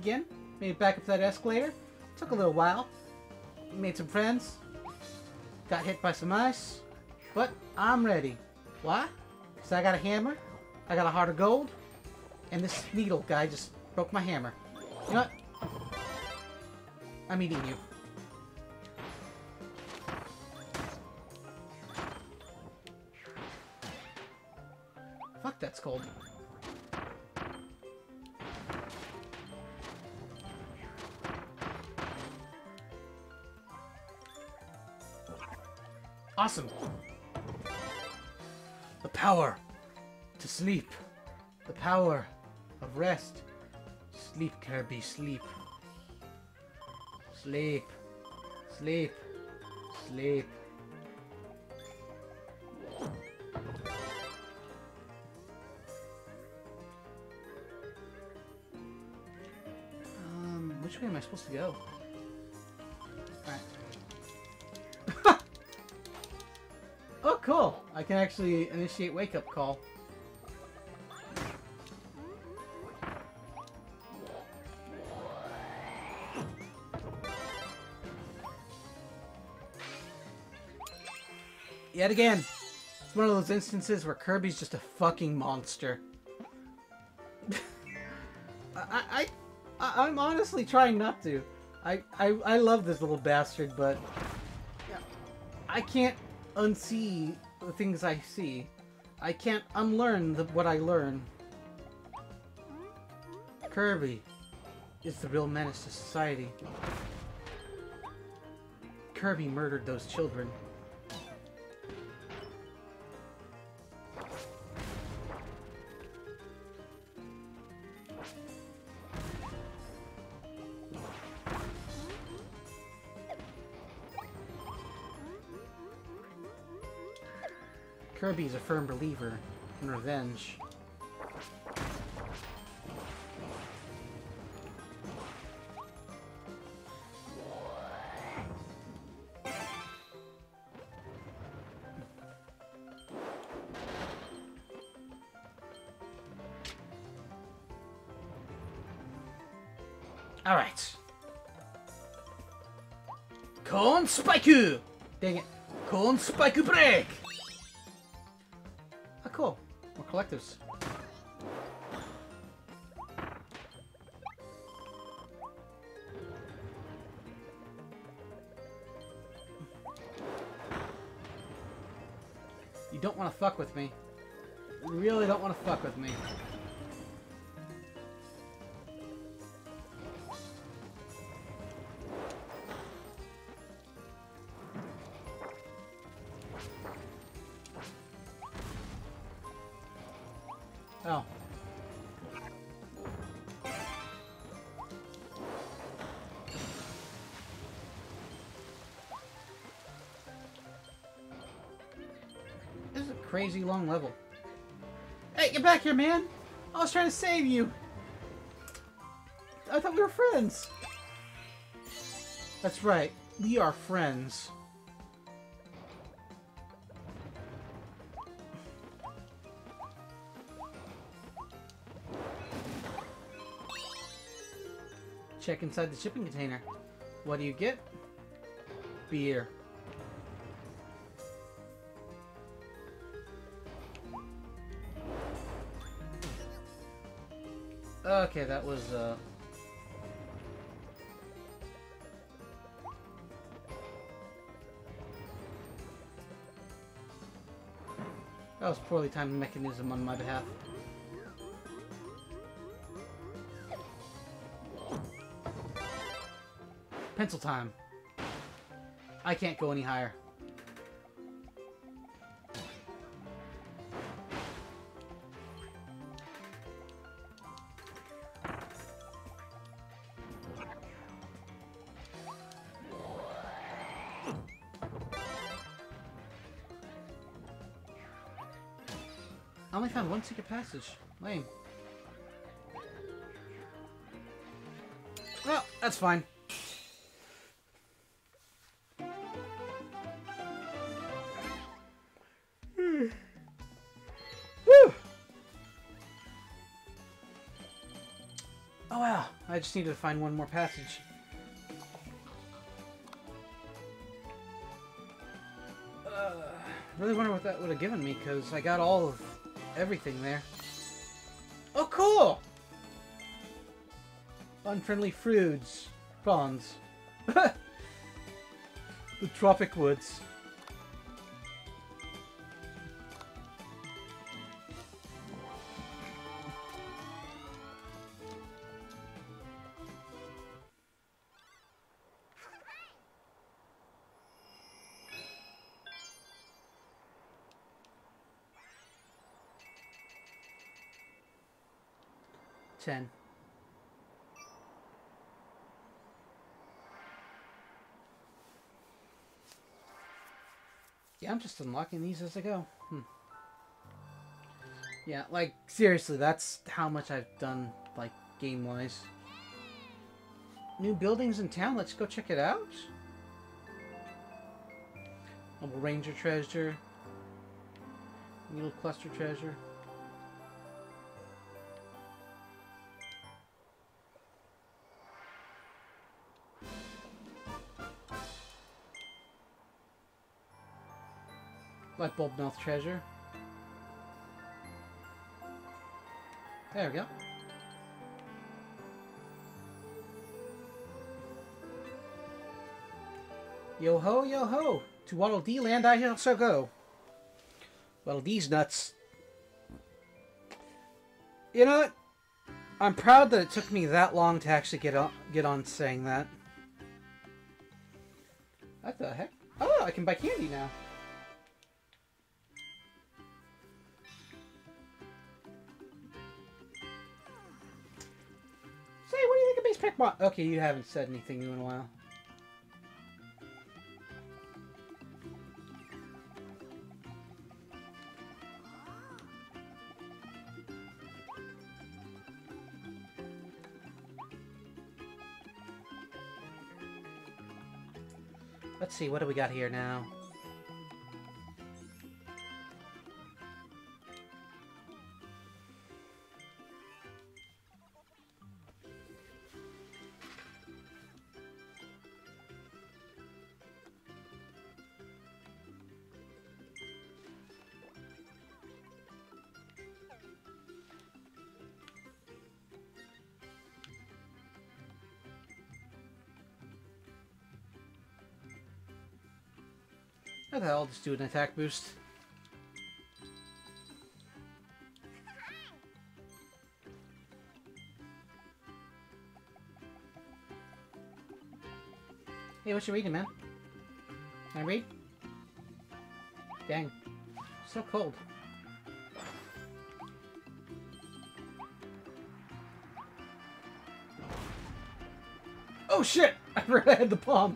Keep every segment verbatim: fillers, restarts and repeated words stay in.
again. Made it back up that escalator. Took a little while. Made some friends. Got hit by some ice. But I'm ready. Why? Because I got a hammer. I got a heart of gold. And this needle guy just broke my hammer. You know what? I'm eating you. Fuck, that's cold. Awesome. The power to sleep. The power of rest. Sleep, Kirby, sleep. Sleep. Sleep. Sleep. Um, which way am I supposed to go? Alright. Oh, cool! I can actually initiate wake-up call. Yet again, it's one of those instances where Kirby's just a fucking monster. I, I, I, I'm honestly trying not to. I, I, I love this little bastard, but I can't unsee the things I see. I can't unlearn the, what I learn. Kirby is the real menace to society. Kirby murdered those children. Kirby is a firm believer in revenge. Alright. Con Spaiku! Dang it. Con Spaiku break! Ah, cool. More collectives. You don't want to fuck with me. You really don't want to fuck with me. Oh. This is a crazy long level. Hey, get back here, man! I was trying to save you! I thought we were friends! That's right, we are friends. Check inside the shipping container. What do you get? Beer. Okay, that was, uh... that was poorly timed mechanism on my behalf. Pencil time. I can't go any higher. I only found one secret passage. Lame. Well, that's fine. Oh wow, I just needed to find one more passage. Uh, really wonder what that would have given me, because I got all of everything there. Oh, cool! Unfriendly fruits. Prawns. The tropic woods. Ten. Yeah, I'm just unlocking these as I go. Hmm. Yeah, like, seriously, that's how much I've done, like, game-wise. New buildings in town, let's go check it out. Noble Ranger treasure. Needle cluster treasure. Light bulb mouth treasure. There we go. Yo ho, yo ho! To Waddle Dee land I also go. Waddle Dee's nuts. You know what? I'm proud that it took me that long to actually get on get on saying that. What the heck? Oh, I can buy candy now. Say, what do you think of base pack mod? Okay, you haven't said anything new in a while. Let's see, what do we got here now? What the hell, I'll just do an attack boost. Hey, what you reading, man? Can I read? Dang. So cold. Oh shit! I forgot I had the palm.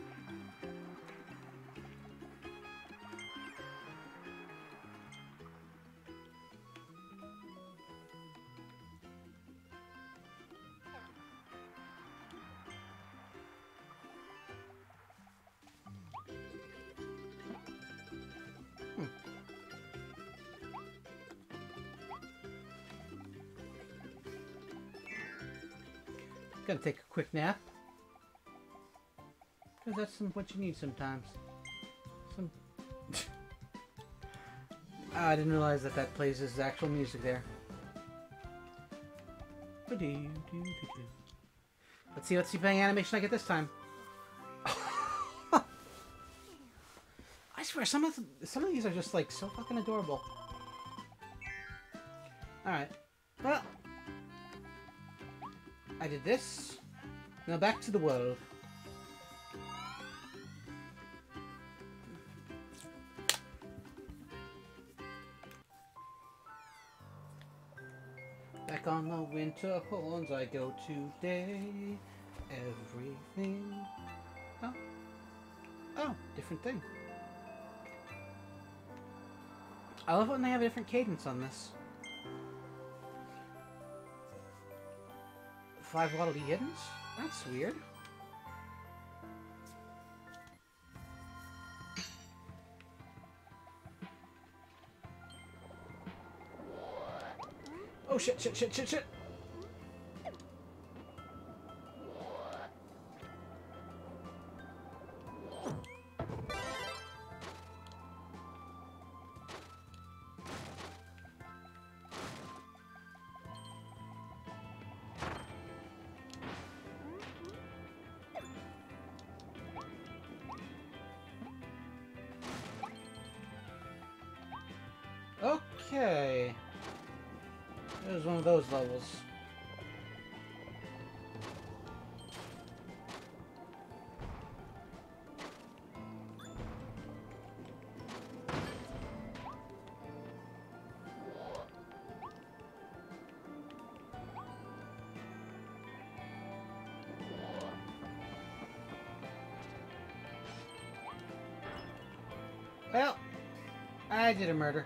Gonna take a quick nap. Because that's some, what you need sometimes. Some... oh, I didn't realize that that plays his actual music there. Let's see what sleeping animation I get this time. I swear, some of the, some of these are just like so fucking adorable. All right, well, I did this. Now back to the world. Back on the winter horns I go today. Everything. Oh. Oh, different thing. I love when they have a different cadence on this. Five Waddle Dee hiddens? That's weird. Oh shit, shit, shit, shit, shit! Okay. It was one of those levels. Well, I did a murder.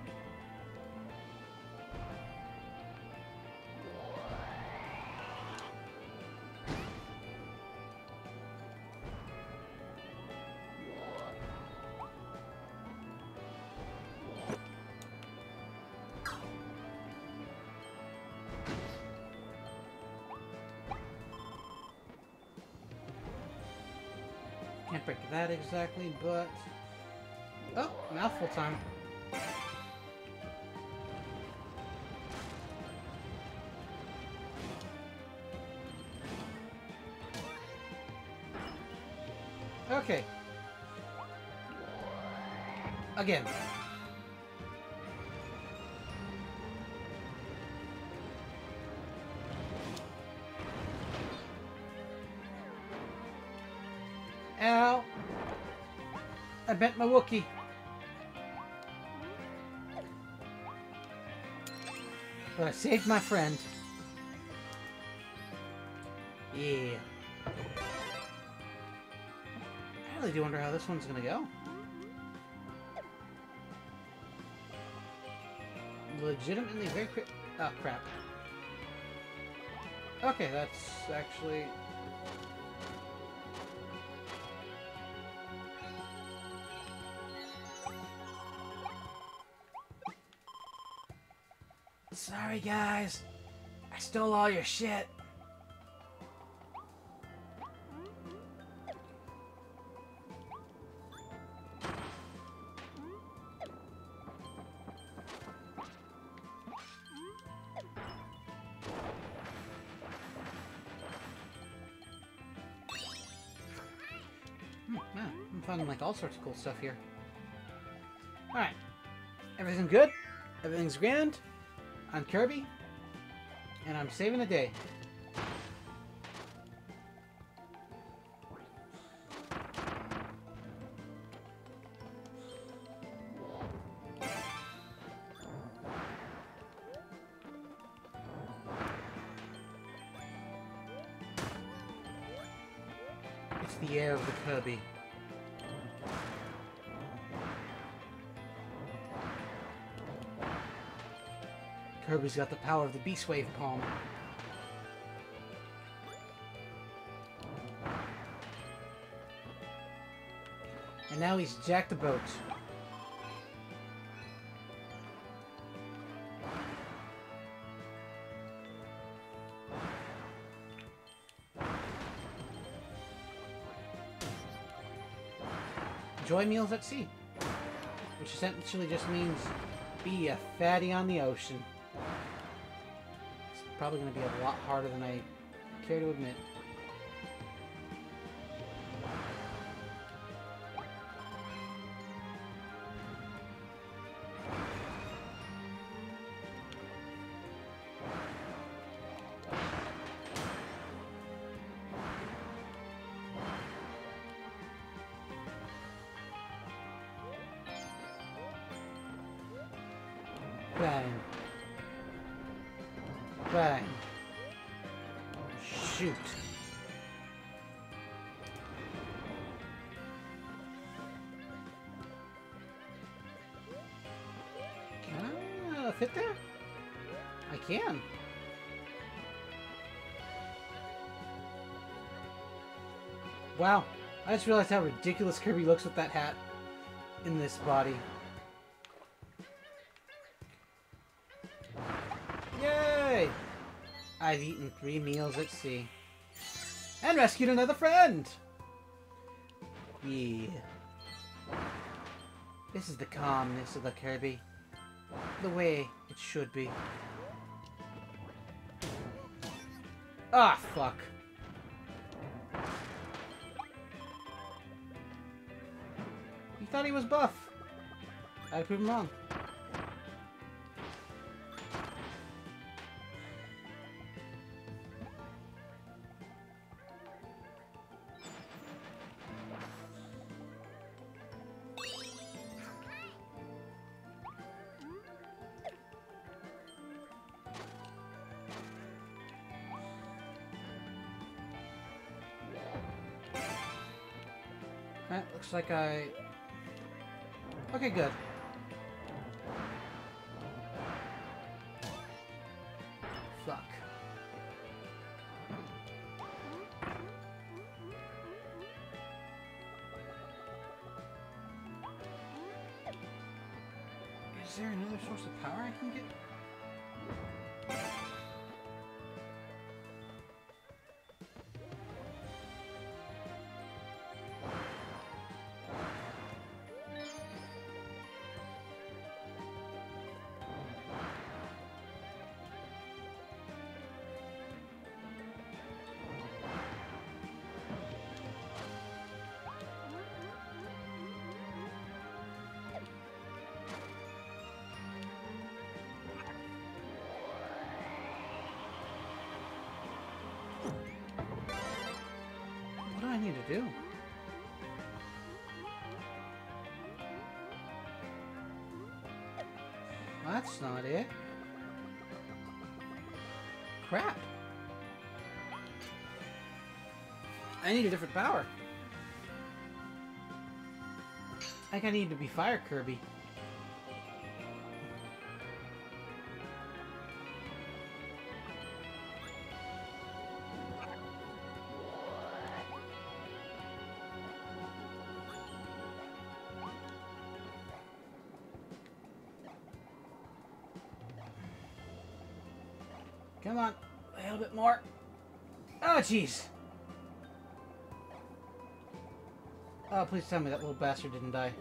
Can't break that exactly, but... Oh, mouthful time. Okay. Again. Ow. I bent my Wookiee. But I saved my friend. Yeah. I really do wonder how this one's gonna go. Legitimately very quick. Oh, crap. Okay, that's actually... Sorry, guys. I stole all your shit. Hmm, yeah, I'm finding like all sorts of cool stuff here. Alright. Everything good? Everything's grand? I'm Kirby, and I'm saving the day. It's the air of the Kirby. Kirby's got the power of the Beast Wave Palm. And now he's jacked the boat. Enjoy meals at sea. Which essentially just means be a fatty on the ocean. Probably going to be a lot harder than I care to admit. Bang. Bang. Shoot. Can I uh, fit there? I can. Wow. I just realized how ridiculous Kirby looks with that hat in this body. Yay! I've eaten three meals at sea. And rescued another friend! Yeah. This is the calmness of the Kirby. The way it should be. Ah, fuck. He thought he was buff. I had to prove him wrong. That looks like I... Okay, good. Fuck. Is there another source of power I can get? What do I need to do? That's not it. Crap. I need a different power. I think I need to be Fire Kirby. Come on, a little bit more. Oh, jeez. Oh, please tell me that little bastard didn't die.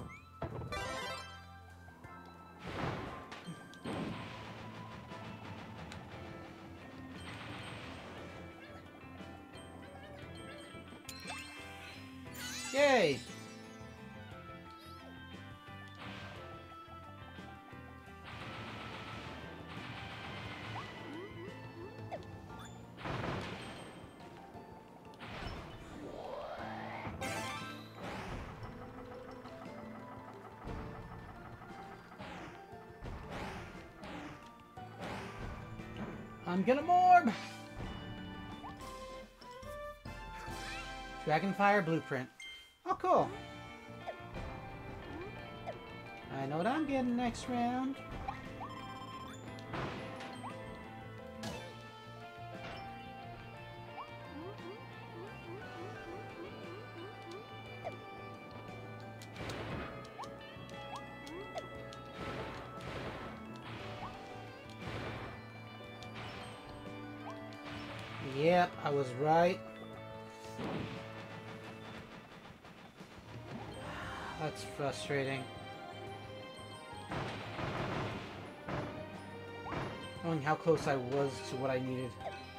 Yay! I'm gonna morb! Dragonfire Blueprint. Oh, cool. I know what I'm getting next round. Yep, I was right. That's frustrating. Knowing how close I was to what I needed.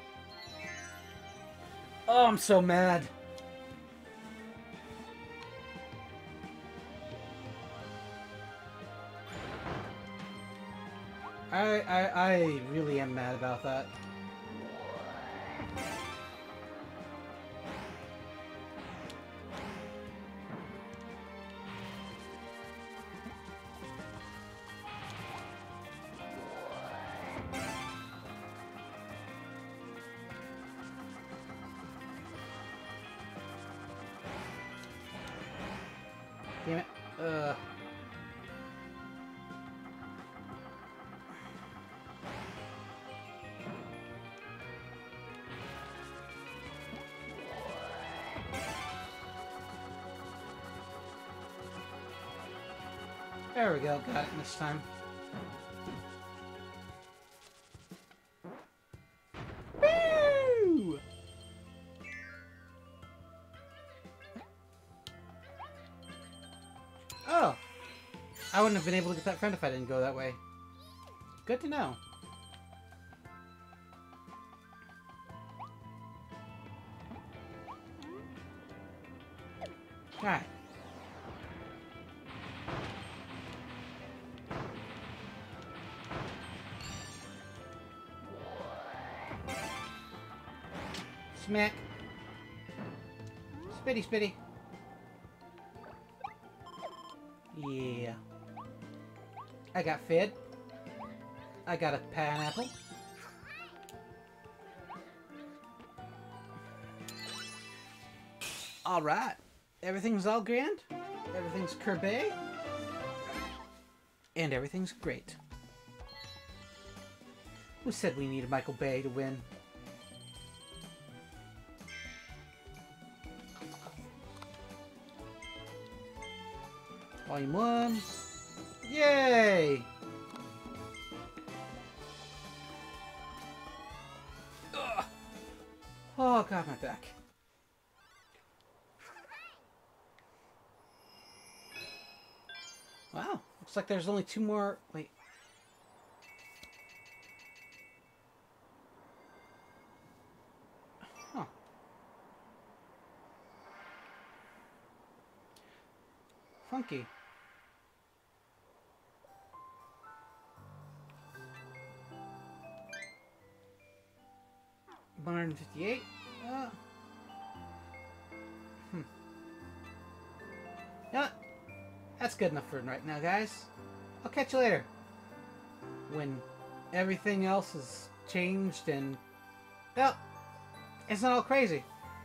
Oh, I'm so mad. I, I, I really am mad about that. Damn it. Uh. There we go. Got it this time. Woo! Oh! I wouldn't have been able to get that friend if I didn't go that way. Good to know. Alright. Smack. Spitty spitty. Yeah. I got fed. I got a pineapple. Alright. everything's all grand. Everything's Kirby. And everything's great. Who said we needed Michael Bay to win? Volume one. Yay! Ugh. Oh, God, my back. Wow, looks like there's only two more. Wait. Huh. Funky. one hundred fifty-eight. Uh, hmm. Yeah, that's good enough for right now, guys. I'll catch you later. When everything else has changed and, well, it's not all crazy.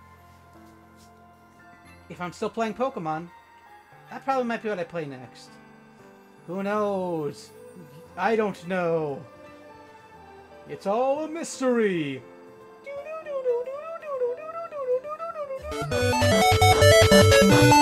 If I'm still playing Pokemon, that probably might be what I play next. Who knows? I don't know. It's all a mystery. Thank you.